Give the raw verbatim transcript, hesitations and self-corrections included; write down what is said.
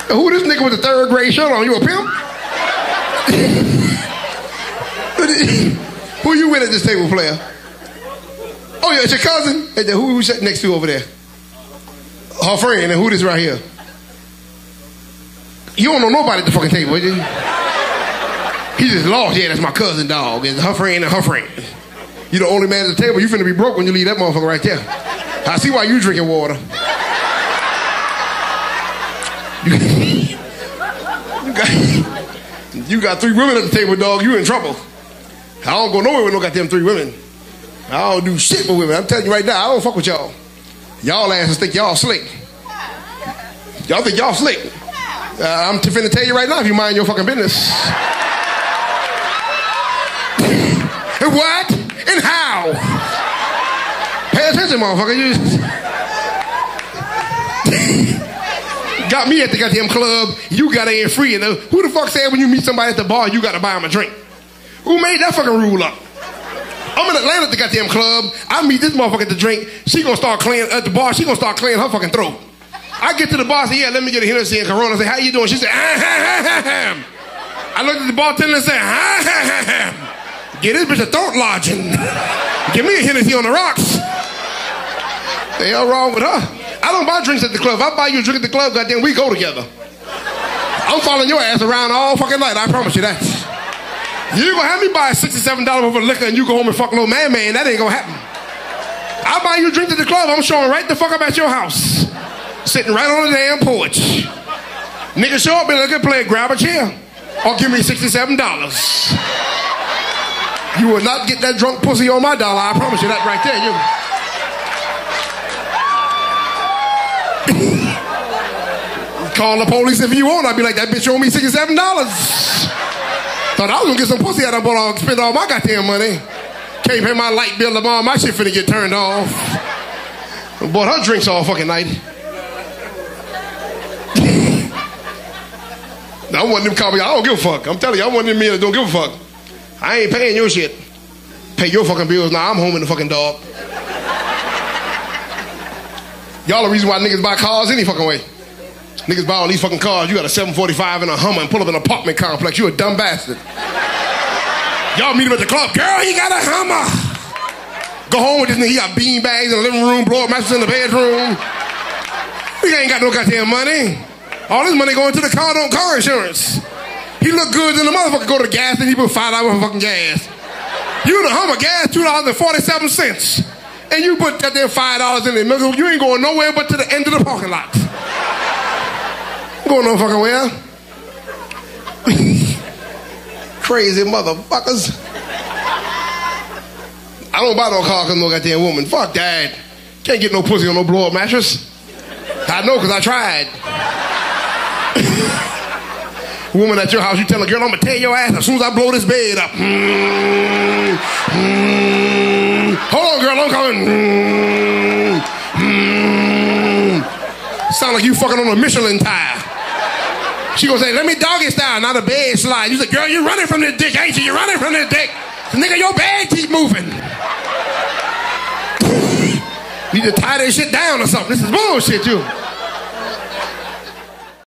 Who this nigga with the third grade shirt on? You a pimp? Who you with at this table, player? Oh, yeah, it's your cousin? Hey, who who sitting next to over there? Her friend, and who this right here? You don't know nobody at the fucking table, do you? He just lost. Yeah, that's my cousin, dog. It's her friend and her friend. You the only man at the table. You finna be broke when you leave that motherfucker right there. I see why you drinking water. You got, you got three women at the table, dog. You in trouble. I don't go nowhere with no goddamn three women. I don't do shit with women. I'm telling you right now, I don't fuck with y'all. Y'all asses think y'all slick. Y'all think y'all slick. Uh, I'm finna tell you right now if you mind your fucking business. What? And how? Pay attention, motherfucker. You got me at the goddamn club. You got in free. And uh, who the fuck said when you meet somebody at the bar, you got to buy them a drink? Who made that fucking rule up? I'm in Atlanta at the goddamn club. I meet this motherfucker at the drink. She gonna start cleaning at the bar. She gonna start cleaning her fucking throat. I get to the bar, say, yeah, let me get a Hennessy and Corona. I say, how you doing? She said, ah, ha, ha, ha, ha. I looked at the bartender and said, ah, ha, ha, ha. Get this bitch a throat lodging. Give me a Hennessy on the rocks. The hell wrong with her? I don't buy drinks at the club. If I buy you a drink at the club, goddamn, we go together. I'm following your ass around all fucking night. I promise you that. You gonna have me buy sixty-seven dollars worth of liquor and you go home and fuck little man, man. That ain't gonna happen. I buy you a drink at the club. I'm showing right the fuck up at your house. Sitting right on the damn porch. Nigga show up and look at play, grab a chair. Or give me sixty-seven dollars. You will not get that drunk pussy on my dollar. I promise you that right there. You call the police if you want. I'd be like, that bitch owe me sixty-seven dollars. Thought I was gonna get some pussy out of them, but spend all my goddamn money. Can't pay my light bill tomorrow. My shit finna get turned off. Bought her drinks all fucking night. I want them call me. I don't give a fuck. I'm telling you, I want them men that don't give a fuck. I ain't paying your shit. Pay your fucking bills. Now I'm home in the fucking dog. Y'all the reason why niggas buy cars any fucking way. Niggas buy all these fucking cars. You got a seven forty-five and a Hummer and pull up in an apartment complex. You a dumb bastard. Y'all meet him at the club. Girl, he got a Hummer. Go home with this nigga. He got bean bags in the living room, blow up mattress in the bedroom. He ain't got no goddamn money. All this money going to the car, don't car insurance. He look good than the motherfucker. Go to the gas and he put five dollars for fucking gas. You in a Hummer, gas two dollars and forty-seven cents. And you put that there five dollars in there. You ain't going nowhere but to the end of the parking lot. Going no fucking where. Crazy motherfuckers. I don't buy no car because no goddamn woman. Fuck that. Can't get no pussy on no blow-up mattress. I know because I tried. Woman at your house, you tell a girl, I'm going to tear your ass as soon as I blow this bed up. Mm, mm. Hold on, girl, I'm coming. Mm, mm. Sound like you fucking on a Michelin tire. She gonna say, let me doggy style, not a bed slide. You say, girl, you running from this dick, ain't you? You running from this dick. So, nigga, your bed keep moving. Need to tie that shit down or something. This is bullshit, you.